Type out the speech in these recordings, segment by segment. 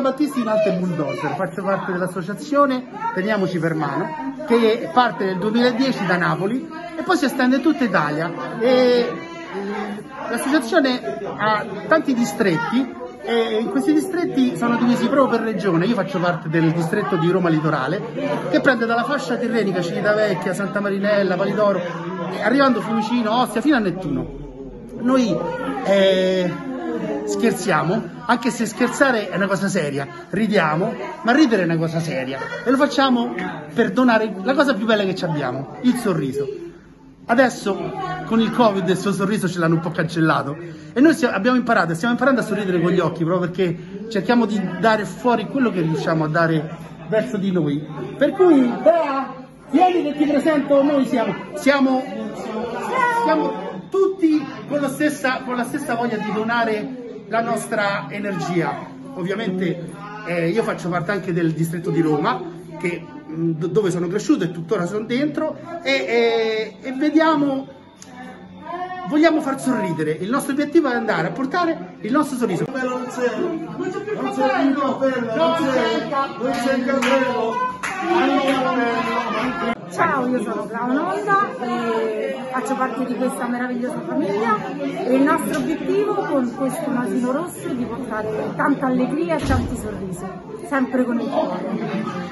Battisti in Arte Bulldozer, faccio parte dell'associazione Teniamoci per Mano, che parte nel 2010 da Napoli e poi si estende in tutta Italia. L'associazione ha tanti distretti e in questi distretti sono divisi proprio per regione. Io faccio parte del distretto di Roma Litorale, che prende dalla fascia tirrenica Civitavecchia, Santa Marinella, Validoro, arrivando Fiumicino, Ostia fino a Nettuno. Noi scherziamo, anche se scherzare è una cosa seria, ridiamo, ma ridere è una cosa seria e lo facciamo per donare la cosa più bella che abbiamo, il sorriso. Adesso con il Covid il suo sorriso ce l'hanno un po' cancellato e noi stiamo imparando a sorridere con gli occhi, proprio perché cerchiamo di dare fuori quello che riusciamo a dare verso di noi. Per cui, Bea, vieni che ti presento, noi siamo tutti con la stessa voglia di donare la nostra energia. Ovviamente io faccio parte anche del distretto di Roma, dove sono cresciuto e tuttora sono dentro, e vogliamo far sorridere. Il nostro obiettivo è andare a portare il nostro sorriso. Non c'è il cappello. Ciao, io sono Claudia e faccio parte di questa meravigliosa famiglia e il nostro obiettivo con questo nasino rosso è di portare tanta allegria e tanti sorrisi, sempre con il cuore.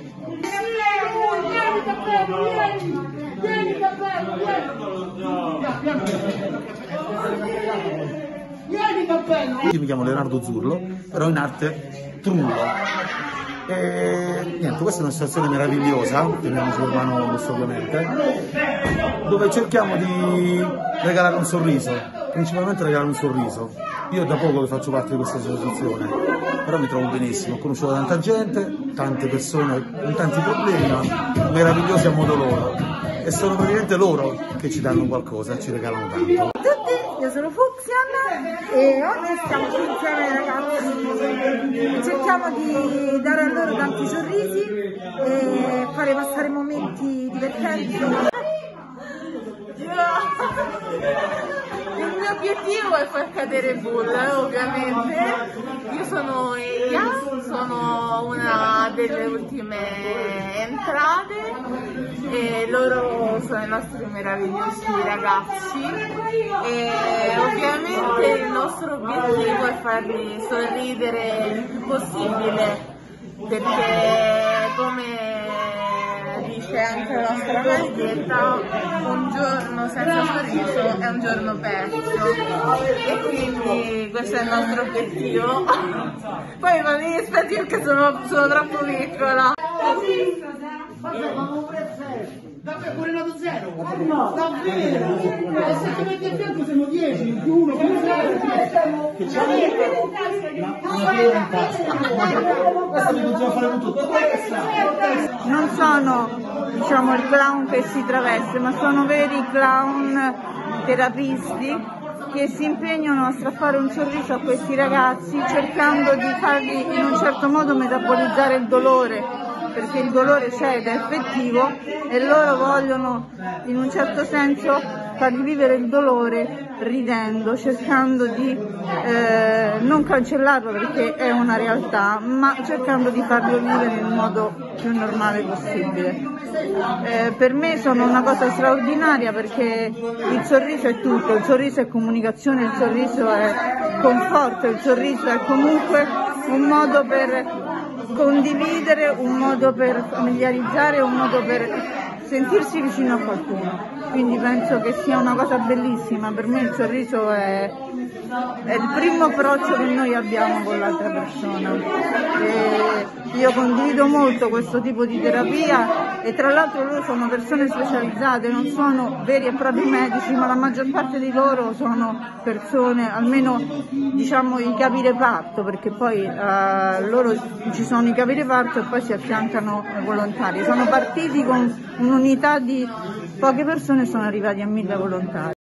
Io mi chiamo Leonardo Zurlo, però in arte Trullo. E niente, questa è una situazione meravigliosa, Teniamoci per Mano questo ovviamente, dove cerchiamo di regalare un sorriso, principalmente regalare un sorriso. Io da poco che faccio parte di questa associazione, però mi trovo benissimo, ho conosciuto tanta gente, tante persone con tanti problemi, meravigliosi a modo loro, e sono praticamente loro che ci danno qualcosa, ci regalano tanto. Io sono Fuxian e oggi stiamo qui insieme ai ragazzi, cerchiamo di dare a loro tanti sorrisi e fare passare momenti divertenti. Il mio obiettivo è far cadere Bull, ovviamente. Io sono Elia, sono una delle ultime entrate e loro sono i nostri meravigliosi ragazzi e ovviamente il nostro obiettivo è farli sorridere il più possibile, perché come dice anche la nostra maglietta, un giorno senza sorriso è un giorno perso e quindi questo è il nostro obiettivo. Poi non mi aspetti perché sono troppo piccola. Davvero pure nato zero? No, davvero? E se ti metti a fianco siamo 10, più 1, più 0. Che c'è in tasca. Questo mi dobbiamo fare con tutto. Non sono, diciamo, il clown che si traveste, ma sono veri clown terapisti che si impegnano a strappare un sorriso a questi ragazzi, cercando di fargli in un certo modo metabolizzare il dolore, perché il dolore c'è ed è effettivo e loro vogliono in un certo senso fargli vivere il dolore ridendo, cercando di non cancellarlo perché è una realtà, ma cercando di farlo vivere nel modo più normale possibile. Per me sono una cosa straordinaria perché il sorriso è tutto, il sorriso è comunicazione, il sorriso è conforto, il sorriso è comunque un modo per condividere, un modo per familiarizzare, un modo per sentirsi vicino a qualcuno. Quindi penso che sia una cosa bellissima. Per me il sorriso è il primo approccio che noi abbiamo con l'altra persona. E io condivido molto questo tipo di terapia e tra l'altro loro sono persone specializzate, non sono veri e propri medici, ma la maggior parte di loro sono persone, almeno diciamo i capireparto, perché poi loro ci sono i capireparto e poi si affiancano ai volontari. Sono partiti con un'unità di poche persone e sono arrivati a 1000 volontari.